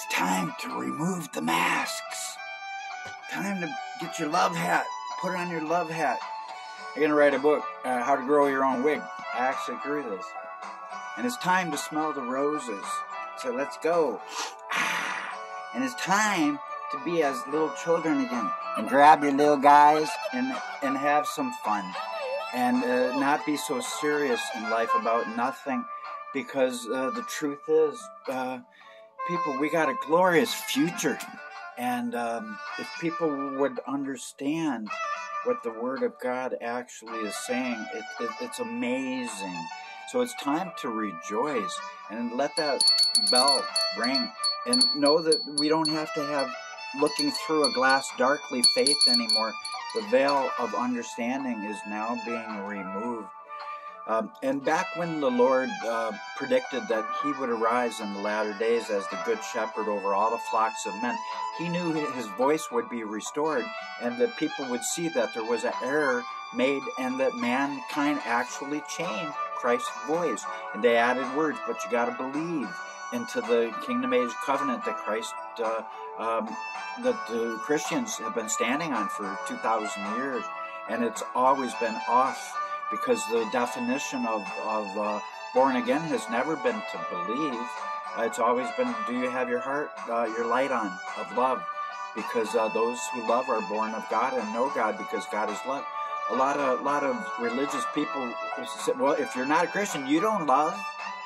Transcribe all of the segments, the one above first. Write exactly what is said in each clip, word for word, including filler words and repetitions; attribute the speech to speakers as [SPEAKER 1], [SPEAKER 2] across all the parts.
[SPEAKER 1] It's time to remove the masks. Time to get your love hat. Put on your love hat. I'm going to write a book, uh, How to Grow Your Own Wig. I actually grew this. And it's time to smell the roses. So let's go. And it's time to be as little children again. And grab your little guys and, and have some fun. And uh, not be so serious in life about nothing. Because uh, the truth is, uh, people, we got a glorious future. And um, if people would understand what the Word of God actually is saying, it, it, it's amazing. So it's time to rejoice and let that bell ring. And know that we don't have to have looking through a glass darkly faith anymore. The veil of understanding is now being removed. Um, and back when the Lord uh, predicted that He would arise in the latter days as the good shepherd over all the flocks of men, He knew His voice would be restored and that people would see that there was an error made and that mankind actually changed Christ's voice. And they added words, but you got to believe into the kingdom age covenant that Christ, uh, um, that the Christians have been standing on for two thousand years. And it's always been off. Because the definition of, of uh, born again has never been to believe. Uh, it's always been, do you have your heart, uh, your light on of love? Because uh, those who love are born of God and know God because God is love. A lot of, a lot of religious people say, well, if you're not a Christian, you don't love.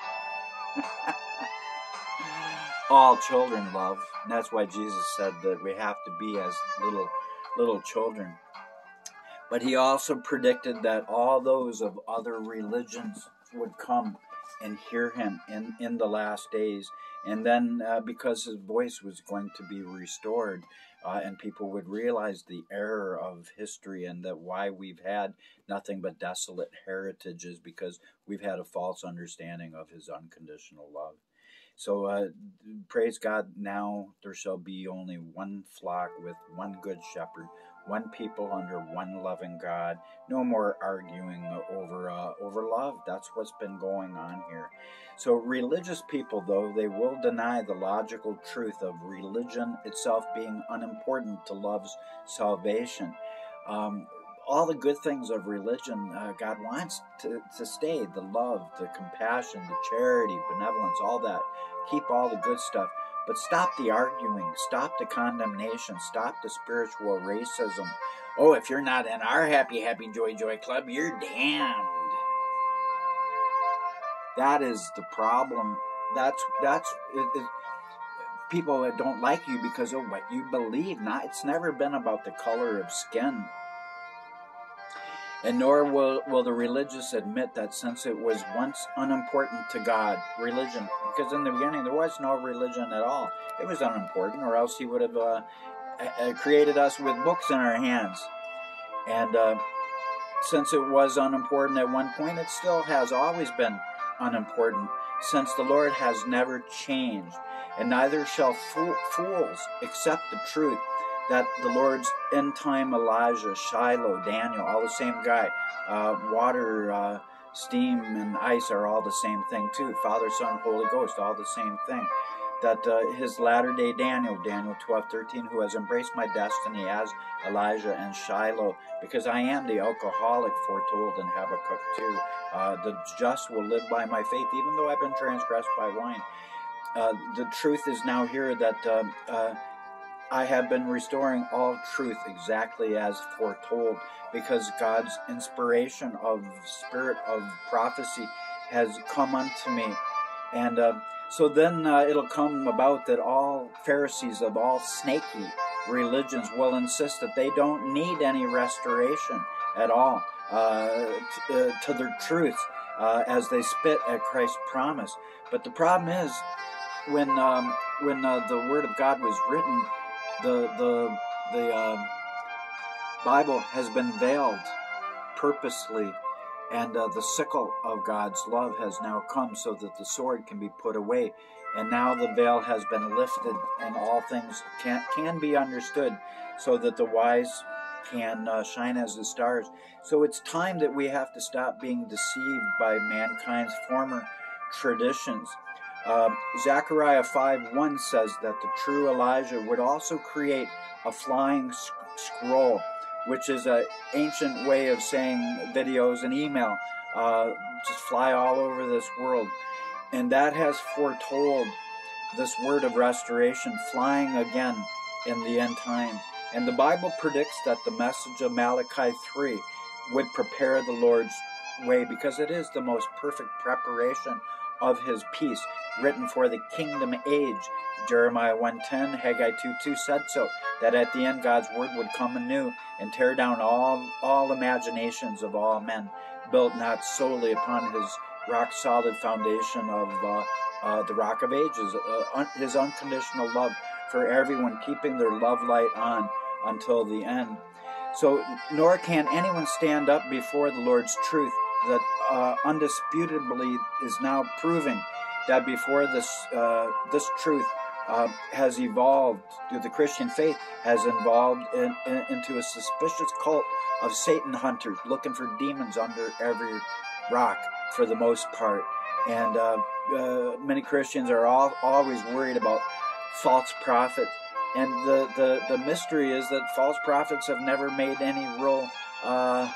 [SPEAKER 1] All children love. And that's why Jesus said that we have to be as little, little children. But He also predicted that all those of other religions would come and hear Him in, in the last days. And then uh, because His voice was going to be restored uh, and people would realize the error of history and that why we've had nothing but desolate heritages because we've had a false understanding of His unconditional love. So uh, praise God, now there shall be only one flock with one good shepherd, one people under one loving God. No more arguing over uh, over love. That's what's been going on here. So religious people, though, they will deny the logical truth of religion itself being unimportant to love's salvation. Um, all the good things of religion, uh, God wants to, to stay. The love, the compassion, the charity, benevolence, all that. Keep all the good stuff. But stop the arguing. Stop the condemnation. Stop the spiritual racism. Oh, if you're not in our happy, happy, joy, joy club, you're damned. That is the problem. That's, that's, it, it, people that don't like you because of what you believe. Not, it's never been about the color of skin. And nor will, will the religious admit that since it was once unimportant to God, religion, because in the beginning there was no religion at all. It was unimportant, or else He would have uh, created us with books in our hands. And uh, since it was unimportant at one point, it still has always been unimportant, since the Lord has never changed. And neither shall fool, fools accept the truth that the Lord's end-time Elijah, Shiloh, Daniel, all the same guy. Uh, water, uh, steam, and ice are all the same thing too. Father, Son, Holy Ghost, all the same thing. That uh, his latter-day Daniel, Daniel twelve thirteen, who has embraced my destiny as Elijah and Shiloh, because I am the alcoholic foretold in Habakkuk two. Uh, the just will live by my faith, even though I've been transgressed by wine. Uh, the truth is now here that uh, uh, I have been restoring all truth exactly as foretold, because God's inspiration of spirit of prophecy has come unto me. And uh, so then uh, it'll come about that all Pharisees of all snaky religions will insist that they don't need any restoration at all uh, t- uh, to their truth uh, as they spit at Christ's promise. But the problem is, when um, when uh, the Word of God was written, The the the uh, Bible has been veiled purposely, and uh, the sickle of God's love has now come so that the sword can be put away. And now the veil has been lifted, and all things can can be understood, so that the wise can uh, shine as the stars. So it's time that we have to stop being deceived by mankind's former traditions. Uh, Zechariah five one says that the true Elijah would also create a flying sc scroll, which is an ancient way of saying videos and email uh, just fly all over this world. And that has foretold this word of restoration flying again in the end time. And the Bible predicts that the message of Malachi three would prepare the Lord's way, because it is the most perfect preparation of his peace, written for the kingdom age. Jeremiah one ten, Haggai two two said so, that at the end God's word would come anew and tear down all, all imaginations of all men, built not solely upon his rock-solid foundation of uh, uh, the rock of ages, uh, un his unconditional love for everyone, keeping their love light on until the end. So, nor can anyone stand up before the Lord's truth that uh, undisputably is now proving that before this uh, this truth uh, has evolved, the Christian faith has evolved in, in, into a suspicious cult of Satan hunters looking for demons under every rock for the most part. And uh, uh, many Christians are all, always worried about false prophets. And the, the, the mystery is that false prophets have never made any real uh,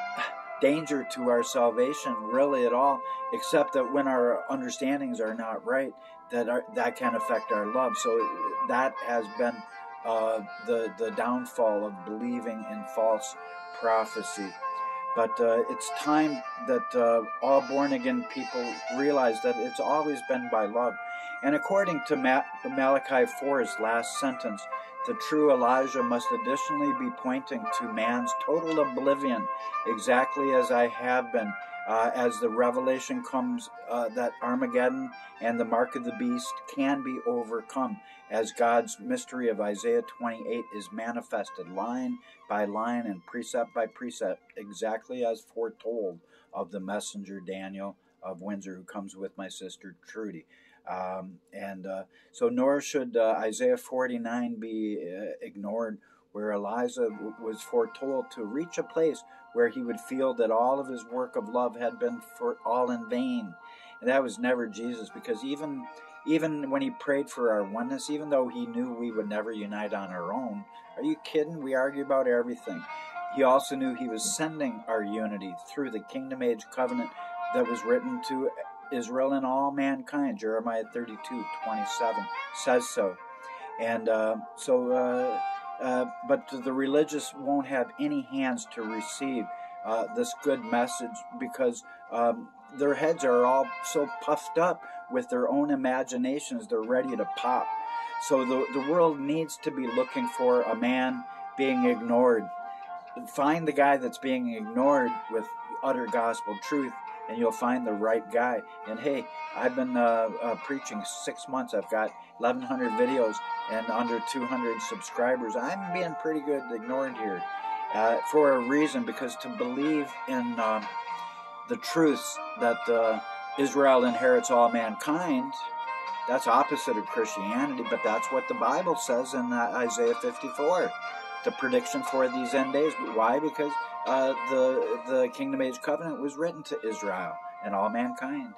[SPEAKER 1] danger to our salvation, really at all, except that when our understandings are not right, that our, that can affect our love. So that has been uh, the, the downfall of believing in false prophecy. But uh, it's time that uh, all born-again people realize that it's always been by love. And according to Ma Malachi four's last sentence, the true Elijah must additionally be pointing to man's total oblivion, exactly as I have been, uh, as the revelation comes uh, that Armageddon and the mark of the beast can be overcome, as God's mystery of Isaiah twenty-eight is manifested line by line and precept by precept, exactly as foretold of the messenger Daniel of Windsor, who comes with my sister Trudy. Um, and uh, so nor should uh, Isaiah forty-nine be uh, ignored, where Elijah was foretold to reach a place where he would feel that all of his work of love had been for all in vain. And that was never Jesus, because even even when he prayed for our oneness, even though he knew we would never unite on our own, are you kidding? We argue about everything. He also knew he was sending our unity through the kingdom age covenant that was written to Israel and all mankind. Jeremiah thirty-two twenty-seven says so. And uh, so, uh, uh, but the religious won't have any hands to receive uh, this good message, because um, their heads are all so puffed up with their own imaginations, they're ready to pop. So the, the world needs to be looking for a man being ignored. Find the guy that's being ignored with utter gospel truth, and you'll find the right guy. And hey, I've been uh, uh, preaching six months. I've got eleven hundred videos and under two hundred subscribers. I'm being pretty good ignored here uh, for a reason, because to believe in uh, the truths that uh, Israel inherits all mankind, that's opposite of Christianity, but that's what the Bible says in uh, Isaiah fifty-four, the prediction for these end days. Why? Because Uh, the the Kingdom Age Covenant was written to Israel and all mankind.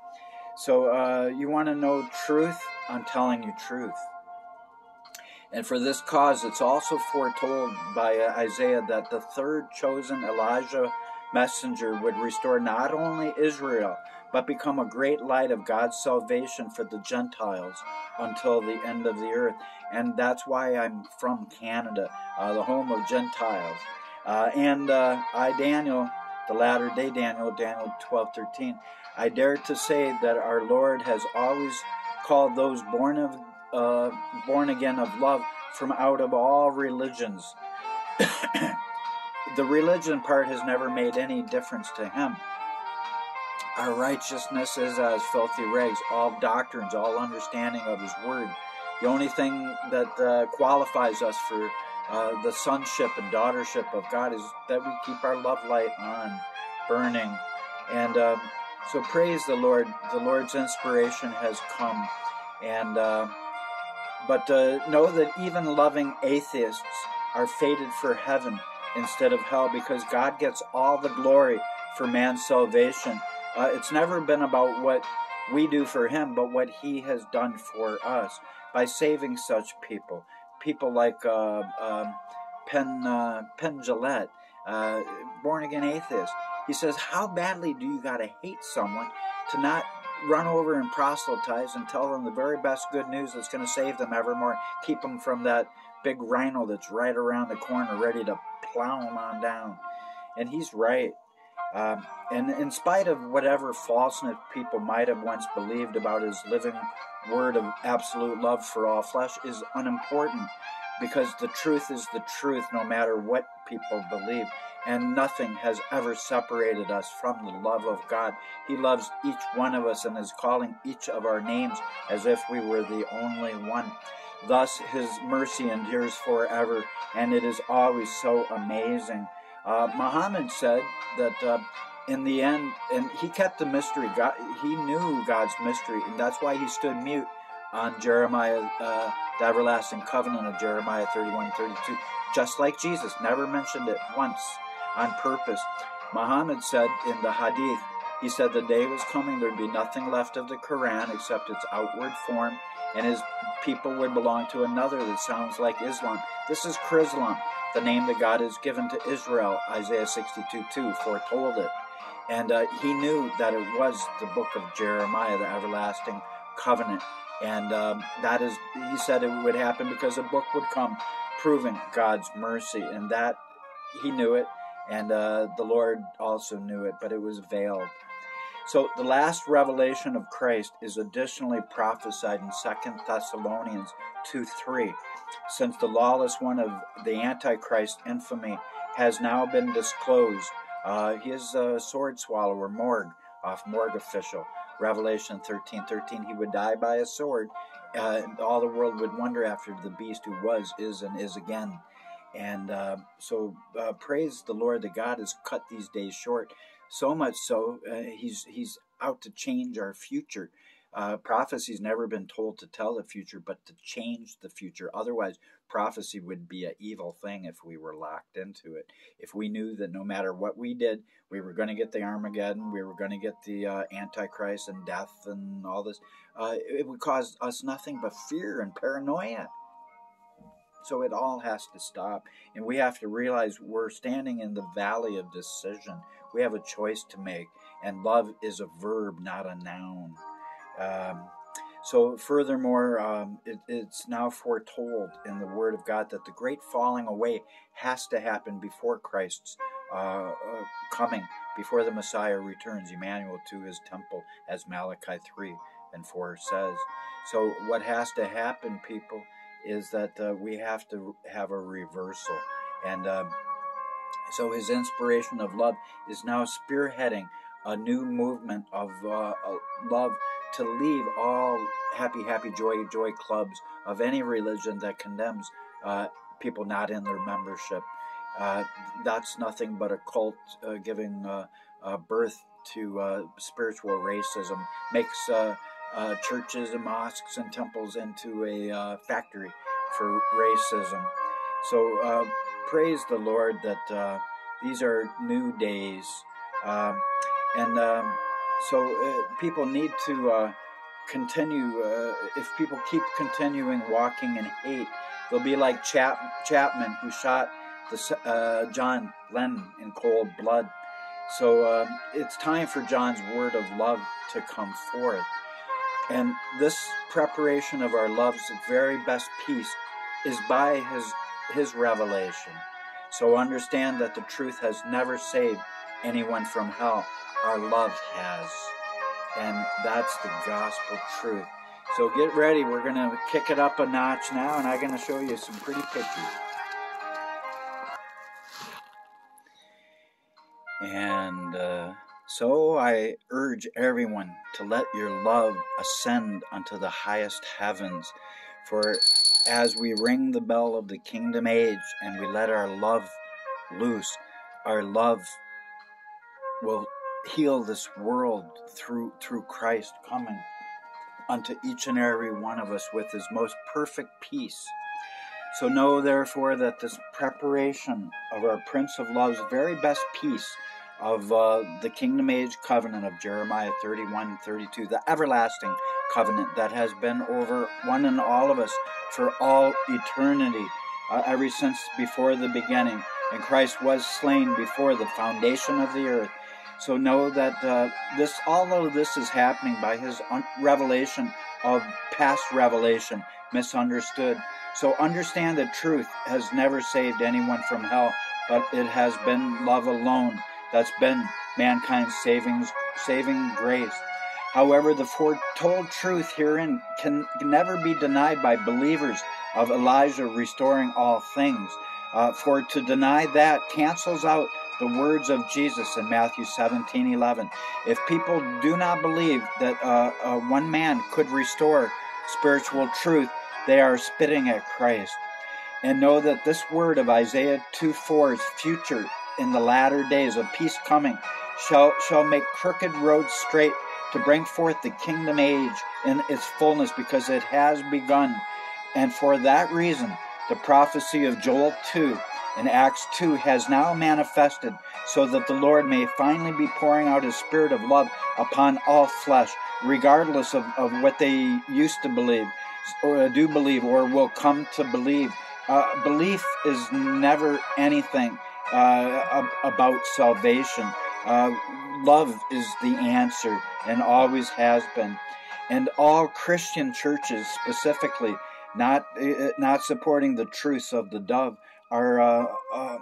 [SPEAKER 1] So uh, you want to know truth? I'm telling you truth. And for this cause, it's also foretold by uh, Isaiah that the third chosen Elijah messenger would restore not only Israel, but become a great light of God's salvation for the Gentiles until the end of the earth. And that's why I'm from Canada, uh, the home of Gentiles. Uh, and uh, I, Daniel, the latter-day Daniel, Daniel twelve thirteen, I dare to say that our Lord has always called those born of uh, born again of love from out of all religions. The religion part has never made any difference to him. Our righteousness is as filthy rags, all doctrines, all understanding of his word. The only thing that uh, qualifies us for Uh, the sonship and daughtership of God is that we keep our love light on, burning. And uh, so praise the Lord. The Lord's inspiration has come. And uh, But uh, know that even loving atheists are fated for heaven instead of hell, because God gets all the glory for man's salvation. Uh, it's never been about what we do for him, but what he has done for us by saving such people. People like uh, um, Penn, uh, Penn Jillette, uh, born-again atheist. He says, how badly do you got to hate someone to not run over and proselytize and tell them the very best good news that's going to save them evermore, keep them from that big rhino that's right around the corner ready to plow them on down. And he's right. Um, and in spite of whatever falseness people might have once believed about his living word of absolute love for all flesh is unimportant, because the truth is the truth no matter what people believe. And nothing has ever separated us from the love of God. He loves each one of us and is calling each of our names as if we were the only one. Thus, his mercy endures forever, and it is always so amazing. Uh, Muhammad said that uh, in the end, and he kept the mystery. God, he knew God's mystery, and that's why he stood mute on Jeremiah, uh, the everlasting covenant of Jeremiah thirty-one thirty-two, just like Jesus, never mentioned it once on purpose. Muhammad said in the hadith, he said the day was coming, there'd be nothing left of the Quran except its outward form, and his people would belong to another that sounds like Islam. This is Chrislam, the name that God has given to Israel. Isaiah sixty-two two foretold it. And uh, he knew that it was the book of Jeremiah, the everlasting covenant. And um, that is, he said it would happen because a book would come proving God's mercy. And that, he knew it. And uh, the Lord also knew it, but it was veiled. So the last revelation of Christ is additionally prophesied in Second Thessalonians two three. Since the lawless one of the Antichrist infamy has now been disclosed, uh, his uh, sword swallower, Morg, off Morg official, Revelation thirteen thirteen, he would die by a sword. Uh, all the world would wonder after the beast who was, is, and is again. And uh, so uh, praise the Lord that God has cut these days short. So much so, uh, he's he's out to change our future. Uh, prophecy's never been told to tell the future, but to change the future. Otherwise, prophecy would be an evil thing if we were locked into it. If we knew that no matter what we did, we were going to get the Armageddon, we were going to get the uh, Antichrist and death and all this, uh, it would cause us nothing but fear and paranoia. So it all has to stop. And we have to realize we're standing in the valley of decision. We have a choice to make. And love is a verb, not a noun. Um, so furthermore, um, it, it's now foretold in the Word of God that the great falling away has to happen before Christ's uh, uh, coming, before the Messiah returns, Emmanuel, to his temple, as Malachi three and four says. So what has to happen, people, is that uh, we have to have a reversal. And um, so his inspiration of love is now spearheading a new movement of uh, love to leave all happy, happy, joy, joy clubs of any religion that condemns uh, people not in their membership. Uh, that's nothing but a cult uh, giving uh, uh, birth to uh, spiritual racism, makes uh, uh, churches and mosques and temples into a uh, factory for racism. So uh, praise the Lord that uh, these are new days. Um, and um, so uh, people need to uh, continue, uh, if people keep continuing walking in hate, they'll be like Chap Chapman, who shot the, uh, John Lennon in cold blood. So uh, it's time for John's word of love to come forth. And this preparation of our love's very best peace is by his, his revelation. So understand that the truth has never saved anyone from hell. Our love has. And that's the gospel truth. So get ready. We're going to kick it up a notch now, and I'm going to show you some pretty pictures. And uh, so I urge everyone to let your love ascend unto the highest heavens. For as we ring the bell of the kingdom age and we let our love loose, our love will heal this world through through Christ coming unto each and every one of us with his most perfect peace. So know therefore that this preparation of our Prince of Love's very best peace of uh, the kingdom age covenant of Jeremiah thirty-one thirty-two, the everlasting covenant that has been over one and all of us for all eternity, uh, ever since before the beginning. And Christ was slain before the foundation of the earth. So know that uh, this, although this is happening by his un- revelation of past revelation, misunderstood. So understand that truth has never saved anyone from hell, but it has been love alone that's been mankind's saving, saving grace. However, the foretold truth herein can never be denied by believers of Elijah restoring all things. Uh, for to deny that cancels out the words of Jesus in Matthew seventeen eleven. If people do not believe that uh, uh, one man could restore spiritual truth, they are spitting at Christ. And know that this word of Isaiah two four's future in the latter days of peace coming shall, shall make crooked roads straight, to bring forth the kingdom age in its fullness, because it has begun. And for that reason, the prophecy of Joel two in Acts two has now manifested, so that the Lord may finally be pouring out his spirit of love upon all flesh, regardless of, of what they used to believe, or do believe, or will come to believe. Uh, belief is never anything uh, about salvation. Uh, love is the answer, and always has been. And all Christian churches specifically, not uh, not supporting the truths of the dove, are uh, uh,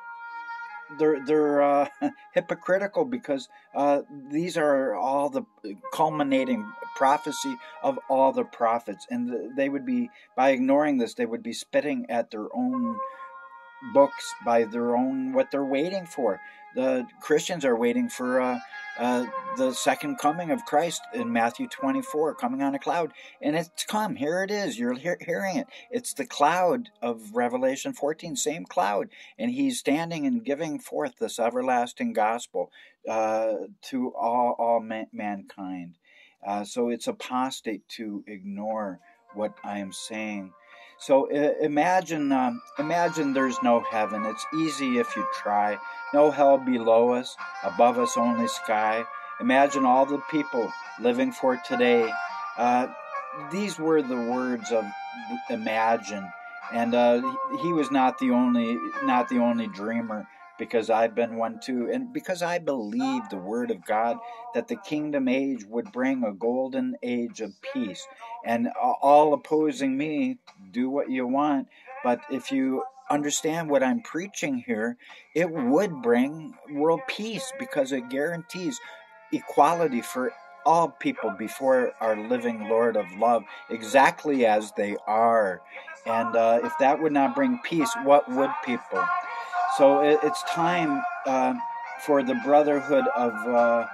[SPEAKER 1] they're they're uh, hypocritical, because uh, these are all the culminating prophecy of all the prophets, and they would be, by ignoring this, they would be spitting at their own books, by their own, what they're waiting for. The Christians are waiting for uh, uh, the second coming of Christ in Matthew twenty-four, coming on a cloud. And it's come. Here it is. You're he- hearing it. It's the cloud of Revelation fourteen, same cloud. And he's standing and giving forth this everlasting gospel uh, to all, all man- mankind. Uh, so it's apostate to ignore what I am saying. So uh, imagine, um, imagine there's no heaven. It's easy if you try. No hell below us, above us only sky. Imagine all the people living for today. Uh, these were the words of Imagine, and uh, he was not the only, not the only dreamer, because I've been one too, and because I believe the word of God that the kingdom age would bring a golden age of peace. And all opposing me, do what you want, but if you understand what I'm preaching here, it would bring world peace, because it guarantees equality for all people before our living Lord of love, exactly as they are. And uh, if that would not bring peace, what would, people? So it, it's time uh, for the brotherhood of uh,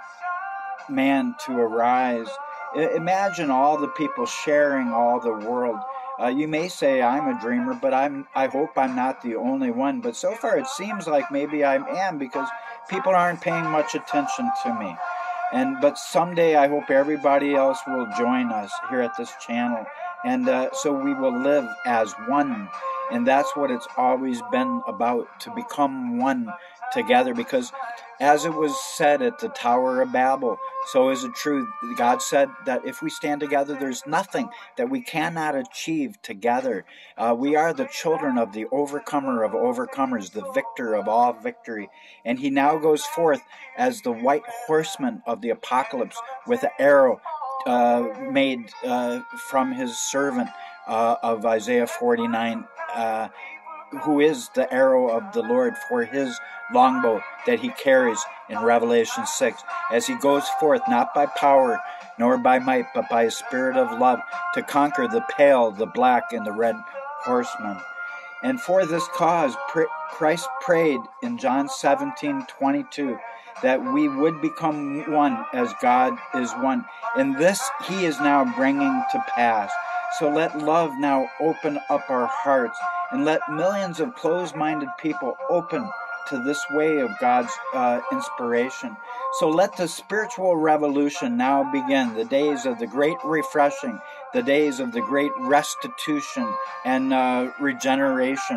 [SPEAKER 1] man to arise. I, imagine all the people sharing all the world. Uh, you may say I'm a dreamer, but I'm. I hope I'm not the only one. But so far it seems like maybe I am, because people aren't paying much attention to me. And but someday I hope everybody else will join us here at this channel, and uh, so we will live as one. And that's what it's always been about, to become one together. Because as it was said at the Tower of Babel, so is it true. God said that if we stand together, there's nothing that we cannot achieve together. Uh, we are the children of the overcomer of overcomers, the victor of all victory. And he now goes forth as the white horseman of the apocalypse, with an arrow uh, made uh, from his servant uh, of Isaiah forty-nine, uh, who is the arrow of the Lord for his longbow that he carries in Revelation six, as he goes forth not by power nor by might, but by a spirit of love, to conquer the pale, the black, and the red horsemen. And for this cause Christ prayed in John seventeen twenty-two that we would become one as God is one. And this he is now bringing to pass. So let love now open up our hearts, and let millions of closed-minded people open to this way of God's uh, inspiration. So let the spiritual revolution now begin, the days of the great refreshing, the days of the great restitution and uh, regeneration.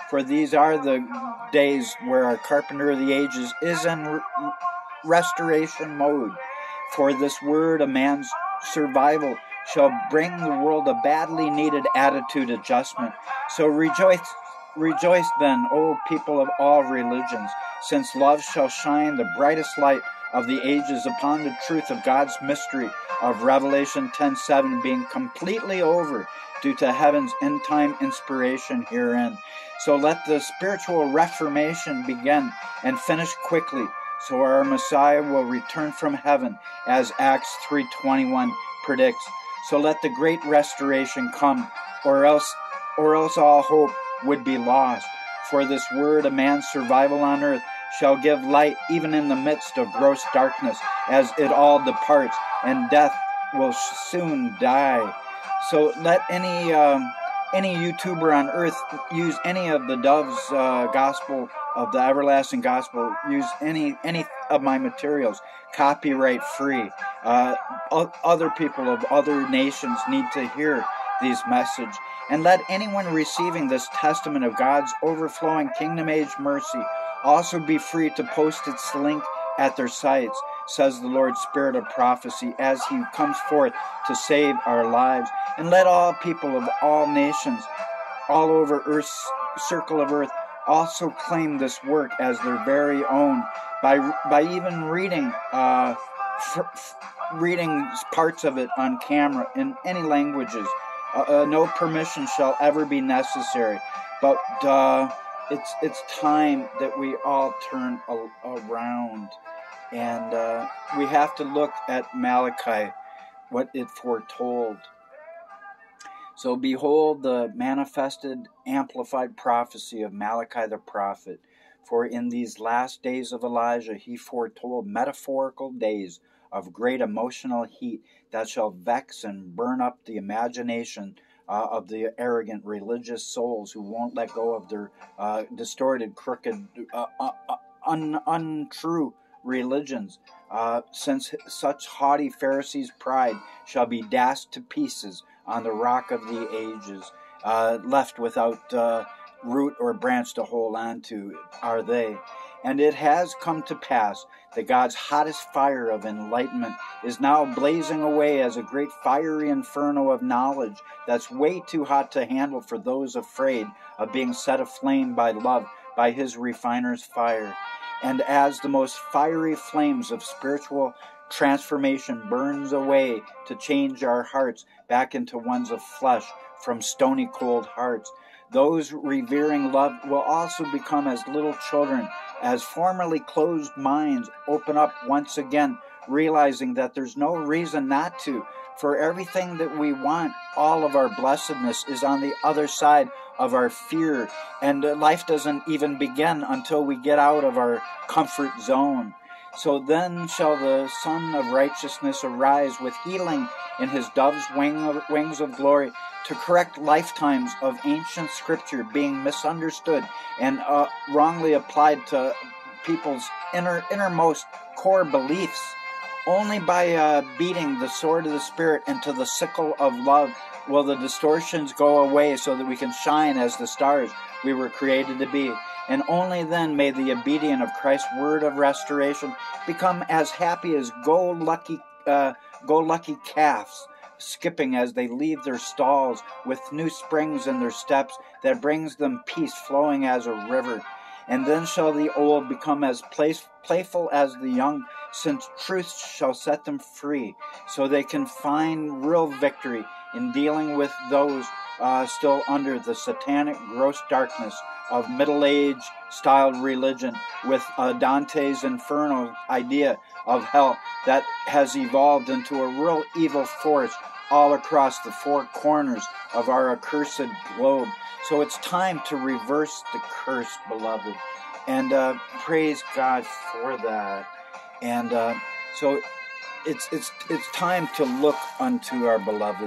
[SPEAKER 1] For these are the days where our carpenter of the ages is in re- restoration mode. For this word of man's survival shall bring the world a badly needed attitude adjustment. So rejoice, rejoice then, O people of all religions, since love shall shine the brightest light of the ages upon the truth of God's mystery of Revelation ten seven being completely over due to heaven's end-time inspiration herein. So let the spiritual reformation begin and finish quickly, so our Messiah will return from heaven, as Acts three twenty-one predicts. So let the great restoration come, or else, or else all hope would be lost. For this word of man's survival on earth shall give light even in the midst of gross darkness, as it all departs, and death will soon die. So let any um, any YouTuber on earth use any of the Dove's uh, gospel, of the everlasting gospel, use any any of my materials, copyright free. Uh, other people of other nations need to hear these messages. And let anyone receiving this testament of God's overflowing kingdom age mercy also be free to post its link at their sites, says the Lord Spirit of prophecy, as he comes forth to save our lives. And let all people of all nations, all over Earth's circle of earth, also claim this work as their very own by by even reading uh, f- f- reading parts of it on camera in any languages. Uh, uh, no permission shall ever be necessary. But uh, it's it's time that we all turn a- around, and uh, we have to look at Malachi, what it foretold. So behold the manifested, amplified prophecy of Malachi the prophet. For in these last days of Elijah he foretold metaphorical days of great emotional heat that shall vex and burn up the imagination uh, of the arrogant religious souls who won't let go of their uh, distorted, crooked, uh, uh, un- untrue religions. Uh, since such haughty Pharisees' pride shall be dashed to pieces on the rock of the ages, uh, left without uh, root or branch to hold on to are they. And it has come to pass that God's hottest fire of enlightenment is now blazing away as a great fiery inferno of knowledge that's way too hot to handle for those afraid of being set aflame by love, by his refiner's fire. And as the most fiery flames of spiritual transformation burns away to change our hearts back into ones of flesh from stony cold hearts, those revering love will also become as little children, as formerly closed minds open up once again, realizing that there's no reason not to. For everything that we want, all of our blessedness is on the other side of our fear, and life doesn't even begin until we get out of our comfort zone. So then shall the Son of Righteousness arise with healing in his dove's wing of, wings of glory, to correct lifetimes of ancient scripture being misunderstood and uh, wrongly applied to people's inner innermost core beliefs. Only by uh, beating the sword of the Spirit into the sickle of love will the distortions go away, so that we can shine as the stars we were created to be. And only then may the obedient of Christ's word of restoration become as happy as go-lucky, uh, go-lucky calves, skipping as they leave their stalls with new springs in their steps that brings them peace flowing as a river. And then shall the old become as place, playful as the young, since truth shall set them free, so they can find real victory in dealing with those uh, still under the satanic gross darkness of middle-age styled religion, with uh, Dante's Inferno idea of hell that has evolved into a real evil force all across the four corners of our accursed globe. So it's time to reverse the curse, beloved, and uh, praise God for that. And uh, so it's it's it's time to look unto our beloved.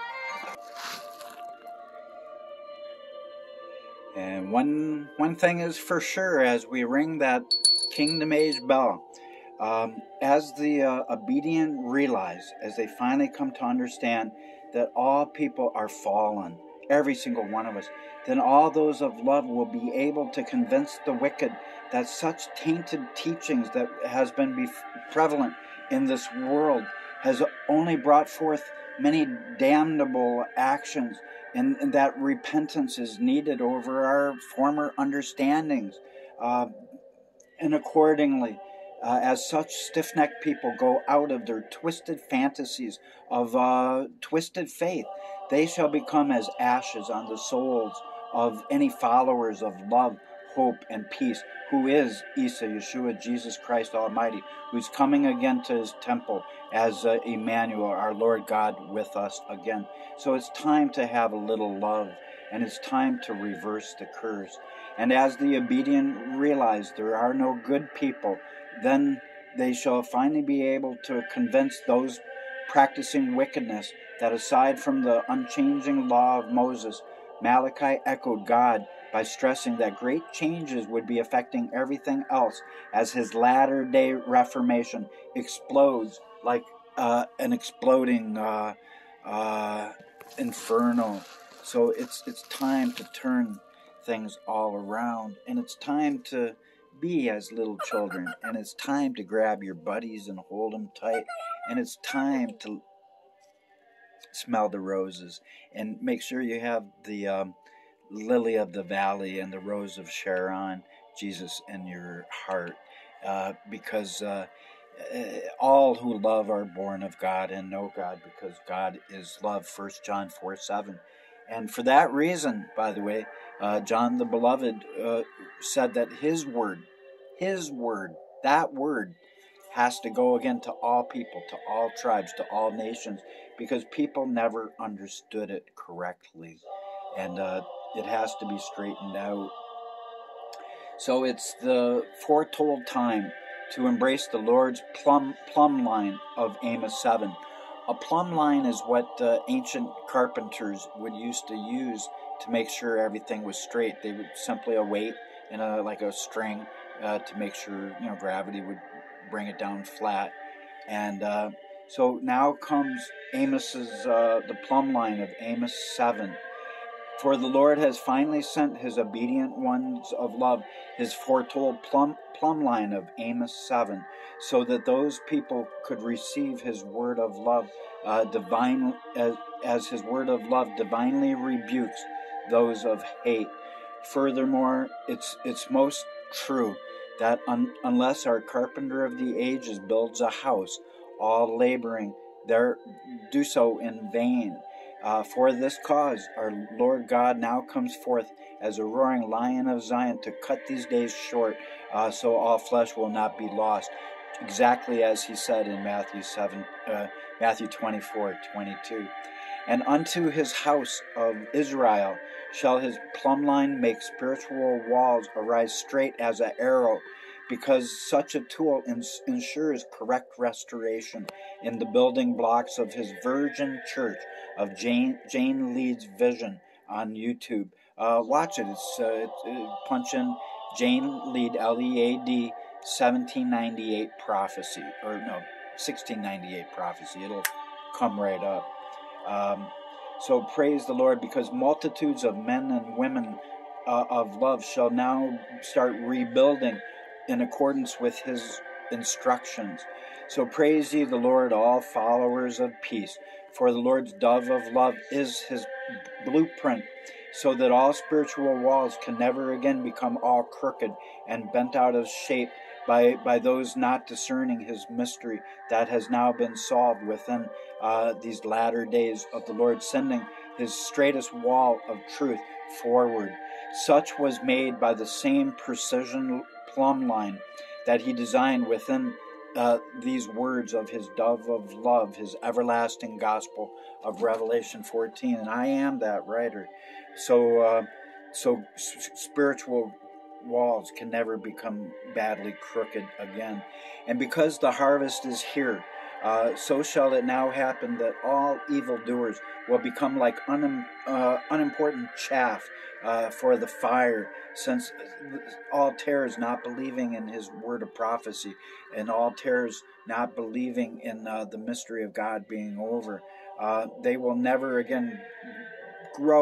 [SPEAKER 1] And one one thing is for sure, as we ring that kingdom age bell, um, as the uh, obedient realize, as they finally come to understand that all people are fallen every single one of us, then all those of love will be able to convince the wicked that such tainted teachings that has been bef- prevalent in this world has only brought forth many damnable actions, and, and that repentance is needed over our former understandings. Uh, and accordingly, uh, as such stiff-necked people go out of their twisted fantasies of uh, twisted faith, they shall become as ashes on the souls of any followers of love, hope, and peace, who is Isa, Yeshua, Jesus Christ Almighty, who's coming again to his temple as uh, Emmanuel, our Lord God with us again. So it's time to have a little love, and it's time to reverse the curse. And as the obedient realize there are no good people, then they shall finally be able to convince those practicing wickedness that aside from the unchanging law of Moses, Malachi echoed God by stressing that great changes would be affecting everything else as his latter-day Reformation explodes like uh, an exploding uh, uh, inferno. So it's it's time to turn things all around, and it's time to be as little children, and it's time to grab your buddies and hold them tight, and it's time to smell the roses and make sure you have the um, lily of the valley and the rose of Sharon, Jesus, in your heart, uh, because uh, all who love are born of God and know God, because God is love, First John four seven. And for that reason, by the way, uh, John the Beloved uh, said that his word, his word, that word has to go again to all people, to all tribes, to all nations, because people never understood it correctly. And uh, it has to be straightened out. So it's the foretold time to embrace the Lord's plumb, plumb line of Amos seven. A plumb line is what uh, ancient carpenters would used to use to make sure everything was straight. They would simply a weight and a, like a string uh, to make sure, you know, gravity would bring it down flat. And uh, so now comes Amos's, uh, the plumb line of Amos seven. For the Lord has finally sent his obedient ones of love, his foretold plumb, plumb line of Amos seven, so that those people could receive his word of love, uh, divine, as, as his word of love divinely rebukes those of hate. Furthermore, it's it's most true that un, unless our carpenter of the ages builds a house, all laboring there do so in vain. Uh, for this cause, our Lord God now comes forth as a roaring lion of Zion to cut these days short, uh, so all flesh will not be lost. Exactly as he said in Matthew seven, uh, Matthew twenty-four twenty-two. And unto his house of Israel shall his plumb line make spiritual walls arise straight as an arrow, because such a tool ins- ensures correct restoration in the building blocks of his virgin church of Jane Jane Lead's Vision on YouTube. Uh, watch it. It's uh, it, it, punch in Jane Lead, L E A D, seventeen ninety-eight prophecy, or no, sixteen ninety-eight prophecy. It'll come right up. Um, so praise the Lord, because multitudes of men and women uh, of love shall now start rebuilding in accordance with his instructions. So praise ye the Lord, all followers of peace, for the Lord's dove of love is his blueprint, so that all spiritual walls can never again become all crooked and bent out of shape by, by those not discerning his mystery that has now been solved within uh, these latter days of the Lord sending his straightest wall of truth forward. Such was made by the same precision plumb line that he designed within uh, these words of his dove of love, his everlasting gospel of Revelation fourteen. And I am that writer. So, uh, so s- spiritual walls can never become badly crooked again. And because the harvest is here, uh, so shall it now happen that all evildoers will become like un, uh, unimportant chaff uh, for the fire, since all tares not believing in his word of prophecy, and all tares not believing in uh, the mystery of God being over, uh, they will never again grow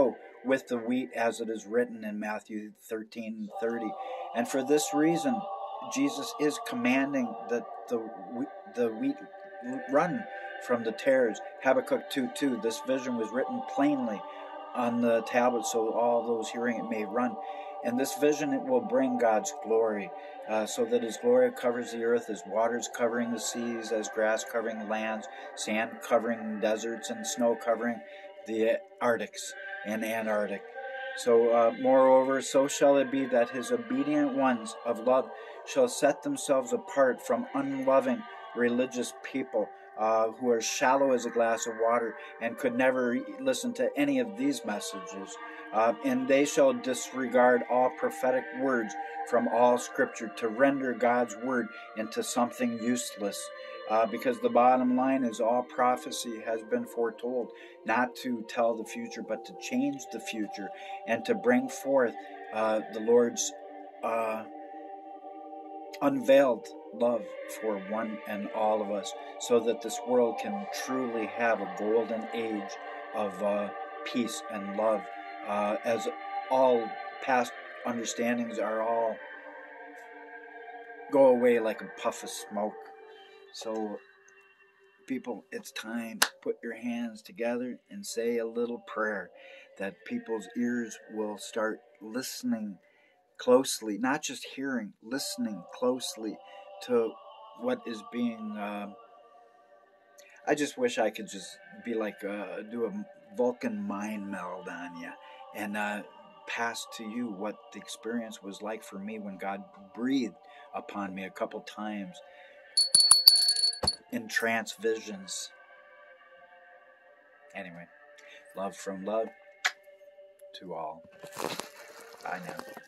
[SPEAKER 1] with the wheat, as it is written in Matthew thirteen thirty. And for this reason, Jesus is commanding that the the wheat run from the tares. Habakkuk two two, this vision was written plainly on the tablet so all those hearing it may run. And this vision, it will bring God's glory, uh, so that his glory covers the earth, as waters covering the seas, as grass covering lands, sand covering deserts, and snow covering the Arctics and Antarctic. So, uh, moreover, so shall it be that his obedient ones of love shall set themselves apart from unloving religious people, uh, who are shallow as a glass of water and could never listen to any of these messages. Uh, and they shall disregard all prophetic words from all Scripture to render God's word into something useless. Uh, because the bottom line is all prophecy has been foretold, not to tell the future, but to change the future and to bring forth uh, the Lord's uh, unveiled love for one and all of us, so that this world can truly have a golden age of uh, peace and love, uh, as all past understandings are all go away like a puff of smoke. So, people, it's time to put your hands together and say a little prayer that people's ears will start listening closely, not just hearing, listening closely to what is being. Uh, I just wish I could just be like, uh, do a Vulcan mind meld on you and uh, pass to you what the experience was like for me when God breathed upon me a couple times in trance visions. Anyway, love from love to all. Bye now.